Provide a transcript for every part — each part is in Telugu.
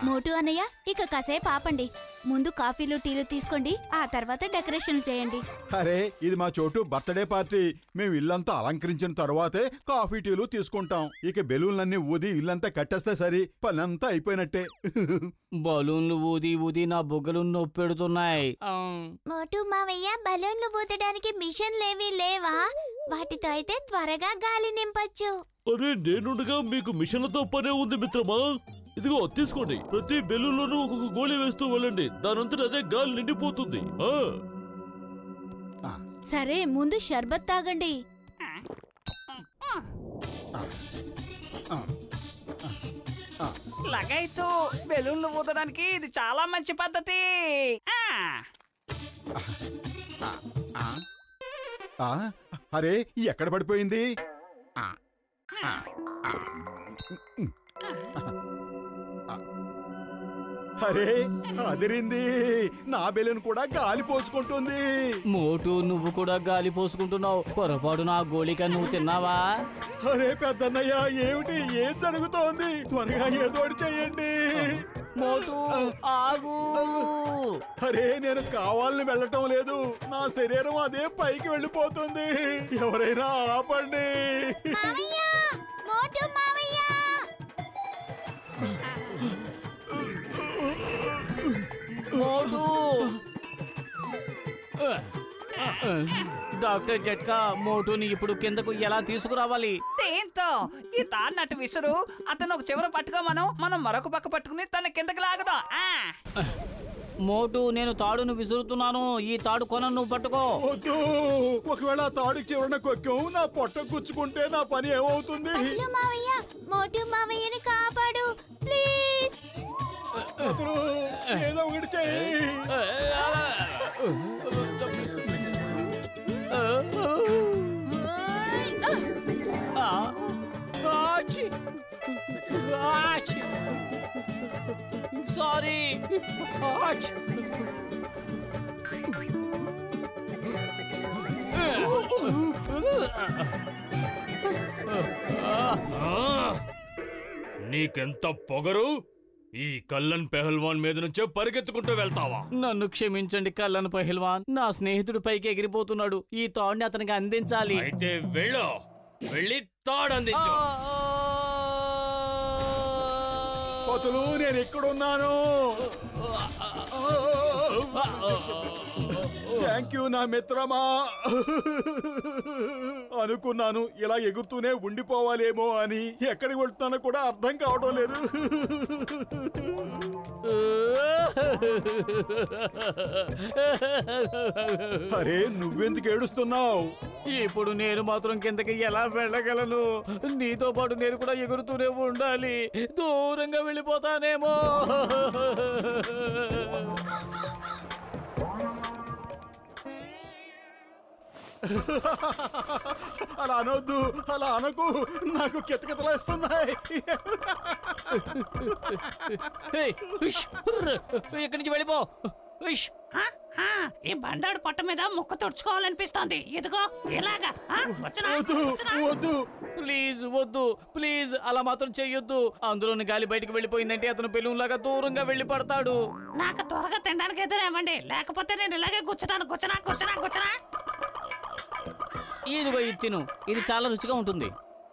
మోటు అన్నయ్య, ఇక కాసేపు ఆపండి. ముందు కాఫీలు టీలు తీసుకోండి, ఆ తర్వాత డెకరేషన్ చేయండి. అరే, ఇది మా చోటు బర్త్డే పార్టీ. మేము ఇల్లంతా అలంకరించిన తర్వాతే కాఫీ టీలు తీసుకుంటాం. ఇక బెలూన్లన్నీ ఊది ఇల్లంతా కట్టేస్తే సరి, పనంతా అయిపోయినట్టే. బలూన్లు ఊది ఊది నా బొగ్గలు నొప్పెడుతున్నాయి. మోటు మావయ్య, బలూన్లు ఊదడానికి మిషన్లేవీ లేవా? వాటితో అయితే త్వరగా గాలి నింపొచ్చు. అరే, నేనుండగా మీకు మిషన్లతో పనే ఉంది మిత్రమా. ఇదిగో తీసుకోండి. ప్రతి బెలూన్లోనూ ఒక్కొక్క గోళీ వేస్తూ వెళ్ళండి. దానంతట అదే గాలి నిండిపోతుంది. సరే, ముందు షర్బత్ తాగండి. లగైతూ బెలూన్లు ఊదడానికి ఇది చాలా మంచి పద్ధతి. అరే, ఎక్కడ పడిపోయింది? అరే, అదిరింది. నా బెలూన్ కూడా గాలి పోసుకుంటుంది. మోటు, నువ్వు కూడా గాలి పోసుకుంటున్నావు. పొరపాటు నా గోళిక నువ్వు తిన్నావా? అరే పెద్దన్నయ్య, ఏమిటి? ఏం జరుగుతోంది? త్వరగా ఏదోటి చెయ్యండి. మోటు, ఆగు. అరే, నేను కావాలని వెళ్ళటం లేదు. నా శరీరం అదే పైకి వెళ్ళిపోతుంది. ఎవరైనా ఆపండి. మోటు మావయ్య, మోటు. డాక్టర్ జట్కా, మోటుని ఇప్పుడు కిందకు ఎలా తీసుకురావాలి? దీంతో ఈ తాడు నటు విసురు. అతను ఒక చివర పట్టుకోమను, మనం మరొక పక్క పట్టుకుని తన కిందకి లాగుదాం. మోటు, నేను తాడును విసురుతున్నాను. ఈ తాడు కొనను నువ్వు పట్టుకో. వద్దు. ఒకవేళ తాడు చివరన కొక్కం నా పొట్ట గుచ్చుకుంటే నా పని ఏమవుతుంది? మావయ్య, మోటు మావయ్యని కాపాడు ప్లీజ్. ఏదో ఒకటి చెయ్యి. సారీ. నీకెంత పొగరు? ఈ కల్లన్ పెహల్వాన్ మీద నుంచే పరిగెత్తుకుంటూ వెళ్తావా? నన్ను క్షమించండి కల్లన్ పెహల్వాన్. నా స్నేహితుడు పైకి ఎగిరిపోతున్నాడు. ఈ తాడుని అతనికి అందించాలి. అయితే వెళ్ళి తాడు అందించు. పతులు, నేను ఎక్కడున్నాను? థ్యాంక్ యూ నా మిత్రమా. అనుకున్నాను ఇలా ఎగురుతూనే ఉండిపోవాలేమో అని. ఎక్కడికి వెళ్తున్నానో కూడా అర్థం కావడం లేదు. అరే, నువ్వెందుకు ఏడుస్తున్నావు? ఇప్పుడు నేను మాత్రం కిందకి ఎలా వెళ్ళగలను? నీతో పాటు నేను కూడా ఎగురుతూనే ఉండాలి. దూరంగా వెళ్ళిపోతానేమో. అలా అనొద్దు, అలా అనకు. నాకు కితకితలేస్తున్నాయి. ఇక్కడి నుంచి వెళ్ళిపో. ఈ బండాడు పొట్ట మీద ముక్క తుడుచుకోవాలనిపిస్తోంది. ఇదిగో ఇలాగా. వద్దు, ప్లీజ్ వద్దు, ప్లీజ్ అలా మాత్రం చెయ్యొద్దు. అందులోని గాలి బయటకు వెళ్ళిపోయిందంటే అతను బెలూన్ లాగా దూరంగా వెళ్ళి పడతాడు. నాకు త్వరగా తినడానికి ఎదురేమండి, లేకపోతే నేను ఇలాగే కూర్చుతాను. కూర్చునా. ఇదిగో ఇది తిను. ఇది చాలా రుచిగా ఉంటుంది.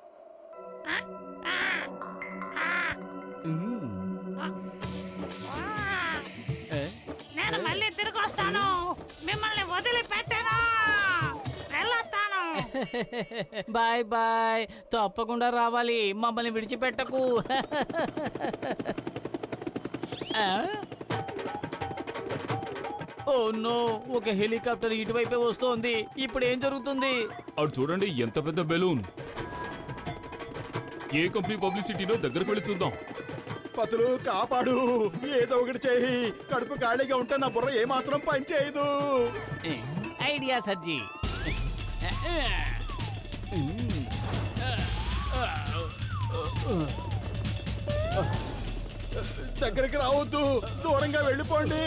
నేను మళ్ళీ తిరిగి వస్తాను. మిమ్మల్ని వదిలిపెట్టాను. వెళ్ళొస్తాను. Bye bye. తప్పకుండా రావాలి. మమ్మల్ని విడిచిపెట్టకు. ఓ నో, ఒక హెలికాప్టర్ ఇటువైపే వస్తోంది. ఇప్పుడు ఏం జరుగుతుంది? అటు చూడండి, ఎంత పెద్ద బెలూన్. ఏ కంపెనీ పబ్లిసిటీలో దగ్గరకు వెళ్ళి చూద్దాం. పతులు, కాపాడు. ఏదో ఒకటి చెయ్యి. కడుపు ఖాళీగా ఉంటే నా బుర్ర ఏమాత్రం పని చేయదు. ఐడియా సజ్జి. దగ్గరికి రావద్దు, దూరంగా వెళ్ళిపోండి.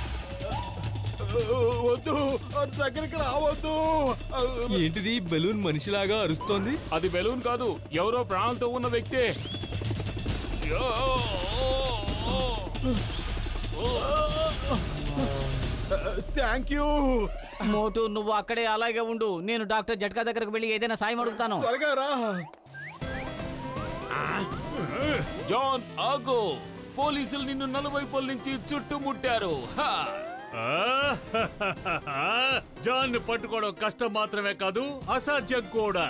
వద్దు, దగ్గరికి రావద్దు. ఏంటిది? బెలూన్ మనిషిలాగా అరుస్తోంది. అది బెలూన్ కాదు, ఎవరో ప్రాణాలతో ఉన్న వ్యక్తే. Thank you. మోటు నువ్వు అక్కడే అలాగే ఉండు, నేను డాక్టర్ జట్కా దగ్గరకు వెళ్ళి ఏదైనా సాయం అడుగుతాను. త్వరగా రా. జాన్ ఆగో, పోలీసులు నిన్ను నలువైపుల నుంచి చుట్టుముట్టారు. జాన్ పట్టుకోవడం కష్టం మాత్రమే కాదు, అసాధ్యం కూడా.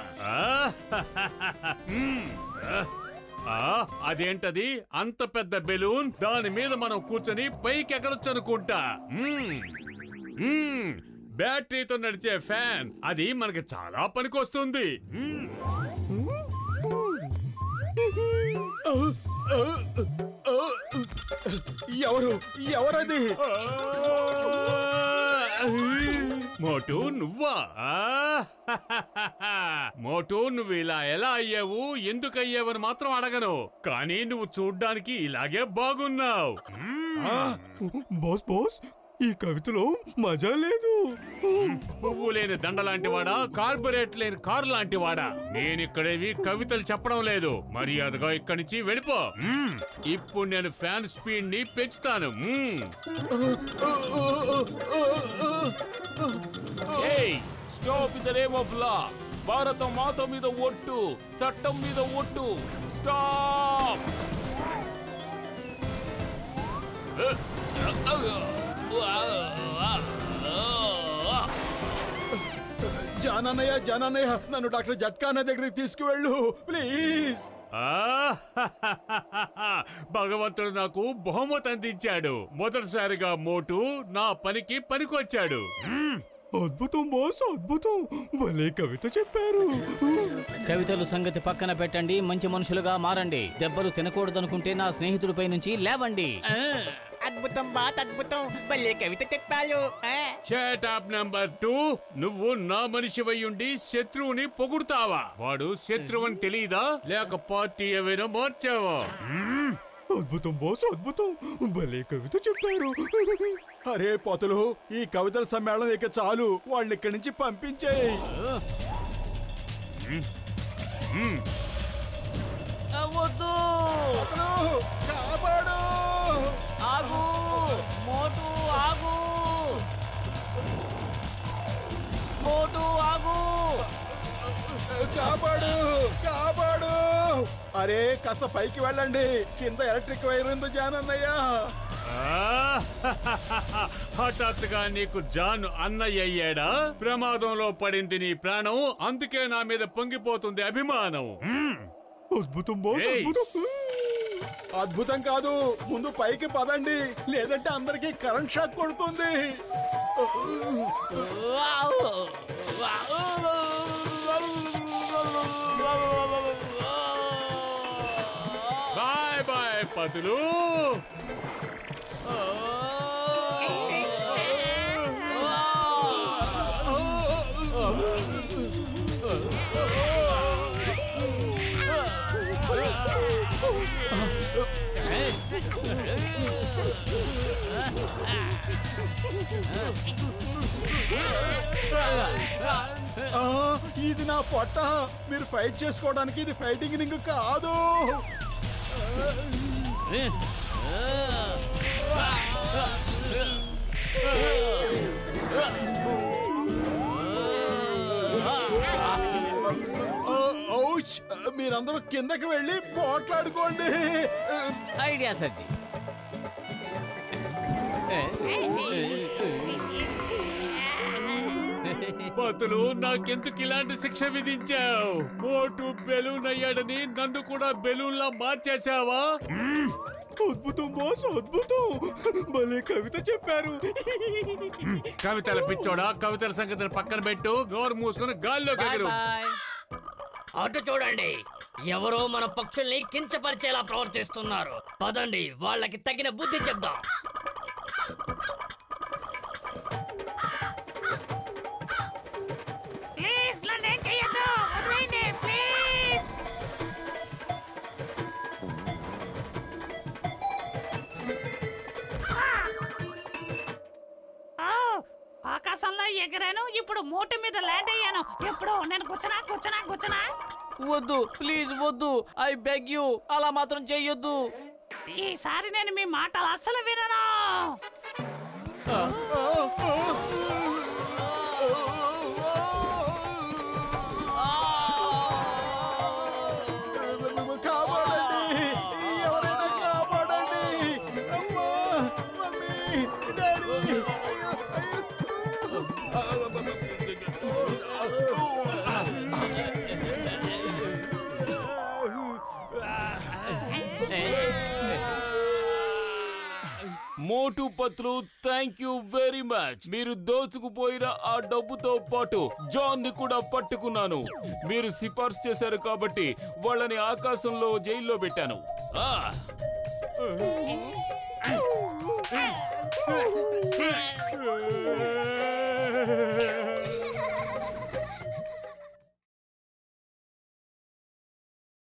అదేంటది అంత పెద్ద బెలూన్, దాని మీద మనం కూర్చొని పైకి ఎగరొచ్చు అనుకుంటా. బ్యాటరీతో నడిచే ఫ్యాన్, అది మనకి చాలా పనికొస్తుంది. ఎవరది? మోటు నువ్వా? మోటు నువ్వు ఇలా ఎలా అయ్యావు, ఎందుకు అయ్యావని మాత్రం అడగను, కానీ నువ్వు చూడ్డానికి ఇలాగే బాగున్నావు. బాస్ బాస్, ఈ కవితలో మజా లేదు. పువ్వు లేని దండ లాంటి వాడా, కార్పొరేట్ లేని కారు లాంటి వాడా? నేనిక్కడేవి కవితలు చెప్పడం లేదు, మర్యాదగా ఇక్కడి నుంచి వెళ్ళిపో. ఇప్పుడు నేను ఫ్యాన్ స్పీడ్ ని పెంచుతాను. Stop in the name of law. Bharat Mata మీద ఒట్టు, చట్టం మీద ఒట్టు. స్టాప్. జానన్నయ్య, జానన్నయ్య, నన్ను డాక్టర్ జట్కా అన్న దగ్గరికి తీసుకువెళ్ళు ప్లీజ్. భగవంతుడు నాకు బహుమతి అందించాడు. మొదటిసారిగా మోటు నా పనికి పనికొచ్చాడు. అద్భుతం బాస్, అద్భుతం. భలే కవిత చెప్పారు. కవితలు సంగతి పక్కన పెట్టండి, మంచి మనుషులుగా మారండి. దెబ్బలు తినకూడదనుకుంటే నా స్నేహితుడిపై నుంచి లేవండి. అద్భుతం బాత్, అద్భుతం. భలే కవిత చెప్పాలు. Shut up number 2. నువ్వు నా మనిషివై ఉండి శత్రువుని పొగుడుతావా? వాడు శత్రువని తెలీదా, లేక పార్టీ ఏమైనా మార్చావా? అద్భుతం బాస్, అద్భుతం. భలే కవిత చెప్పారు. అరే పొతులు, ఈ కవితల సమ్మేళనం ఇక చాలు, వాళ్ళు ఇక్కడి నుంచి పంపించేయి. వద్దు, కాపాడు. ఆగు మోటు, ఆగు మోటు, ఆగు. కాపాడు, కాపాడు. అరే కాస్త పైకి వెళ్ళండి, కింద ఎలక్ట్రిక్ వైర్ ఉంది జానన్నయ్య. హఠాత్తుగా నీకు జాన్ అన్నయ్య అయ్యాడా? ప్రమాదంలో పడింది నీ ప్రాణం, అందుకే నా మీద పొంగిపోతుంది అభిమానం. అద్భుతం బాస్, అద్భుతం. అద్భుతం కాదు, ముందు పైకి పదండి, లేదంటే అందరికి కరెంట్ షాక్ కొడుతుంది. బాయ్ బాయ్ పదులు. ఇది నా పొట్ట. మీరు ఫైట్ చేసుకోవడానికి ఇది ఫైటింగ్ రింగ్ కాదు. మీరందరూ కిందకి వెళ్ళి పోట్లాడుకోండి. ఐడియా సర్జీ. పతులు, నాకెందుకు ఇలాంటి శిక్ష విధించావు? మోటు బెలూన్ అయ్యాడని నన్ను కూడా బెలూన్ లా మార్చేశావా? అద్భుతం బాస్, అద్భుతం. భలే కవిత చెప్పారు. కవితల పిచ్చోడా, కవితల సంగతిని పక్కన పెట్టు, నోరు మూసుకుని గాల్లో ఎగురు. అటు చూడండి, ఎవరో మన పక్షుల్ని కించపరిచేలా ప్రవర్తిస్తున్నారు. పదండి, వాళ్ళకి తగిన బుద్ధి చెప్దాం. ఆకాశంలో ఎగిరాను, ఇప్పుడు మోటు మీద ల్యాండ్ అయ్యాను. ఎప్పుడు నేను కూర్చున్నా. వద్దు ప్లీజ్ వద్దు, ఐ బెగ్ యూ, అలా మాత్రం చెయ్యొద్దు. ఈసారి నేను మీ మాటలు అస్సలు వినను. కాపాడండి, ఎవరైనా కాపాడండి. అమ్మా, mummy, daddy. Motu Patlu, thank you very much. మీరు దోచుకుపోయిన ఆ డబ్బుతో పాటు జాన్ ని కూడా పట్టుకున్నాను. మీరు సిఫార్సు చేశారు కాబట్టి వాళ్ళని ఆకాశంలో జైల్లో పెట్టాను. ఆ